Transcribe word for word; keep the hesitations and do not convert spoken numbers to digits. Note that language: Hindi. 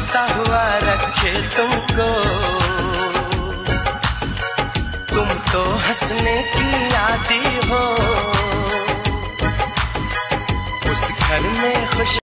हंसता हुआ रखे तुमको। तुम तो हंसने की आदी हो, उस घर में खुश